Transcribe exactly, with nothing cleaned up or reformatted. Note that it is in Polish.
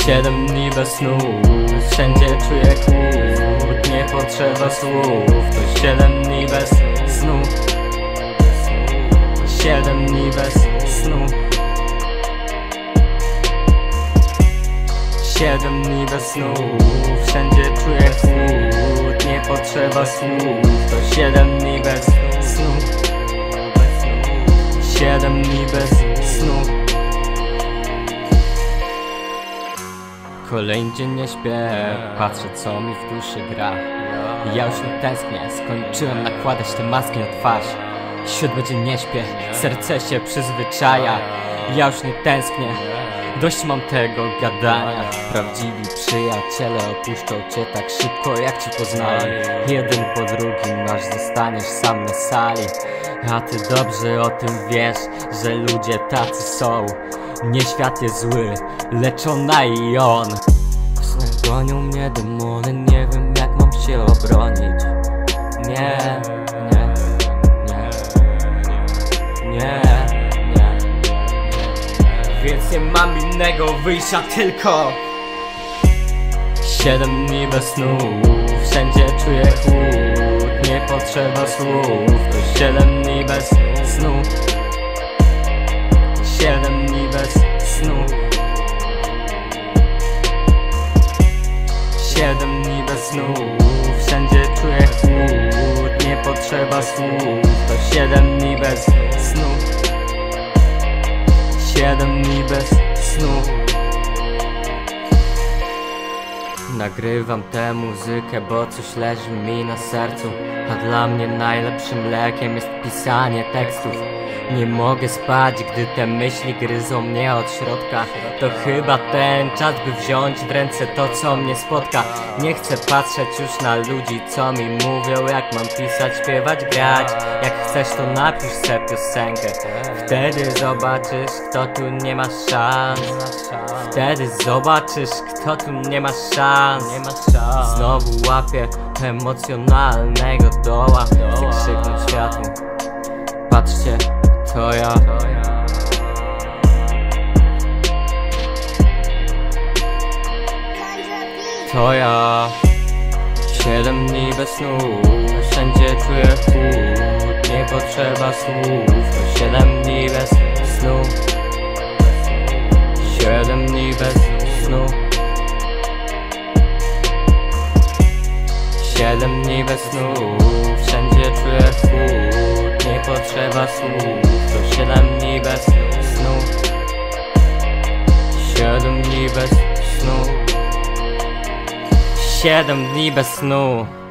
Siedem dni bez snu, wszędzie czuję chłód. Nie potrzeba słów, to siedem dni bez snu. Siedem dni bez snu. Siedem dni bez snu, wszędzie czuję chłód. Nie potrzeba słów, to siedem dni bez snu. Siedem dni bez snu. Kolejny dzień nie śpię, patrzę co mi w duszy gra. Ja już nie tęsknię, skończyłem nakładać te maski na twarz. Siódmy dzień nie śpię, serce się przyzwyczaja. Ja już nie tęsknię, dość mam tego gadania. Prawdziwi przyjaciele opuszczą cię tak szybko jak ci poznali. Jeden po drugim aż zostaniesz sam na sali. A ty dobrze o tym wiesz, że ludzie tacy są. Nie świat jest zły, lecz ona i on. Gonią mnie demony, nie wiem jak mam się obronić. Nie, nie, nie, nie, nie. Więc nie mam innego wyjścia, tylko siedem dni bez snu, wszędzie czuję chłód. Nie potrzeba słów, to siedem dni bez snu. Siedem dni bez snu. Siedem dni bez snu, wszędzie czuję chłód. Nie potrzeba słów, to siedem dni bez snu. Siedem dni bez snu. Nagrywam tę muzykę, bo coś leży mi na sercu. A dla mnie najlepszym lekiem jest pisanie tekstów. Nie mogę spać, gdy te myśli gryzą mnie od środka. To chyba ten czas, by wziąć w ręce to, co mnie spotka. Nie chcę patrzeć już na ludzi, co mi mówią, jak mam pisać, śpiewać, grać. Jak chcesz, to napisz se piosenkę. Wtedy zobaczysz, kto tu nie ma szans. Wtedy zobaczysz, kto tu nie ma szans. Znowu łapię emocjonalnego doła. Chcę krzyknąć światu: patrzcie, to ja. To ja. Siedem dni bez snu, wszędzie czuję chłód. Nie potrzeba słów, to siedem dni bez snu. Siedem dni bez snu. Siedem dni bez snu, wszędzie czuję chłód. Nie potrzeba słów, to siedem dni bez snu. Siedem dni bez snu. Siedem dni bez snu.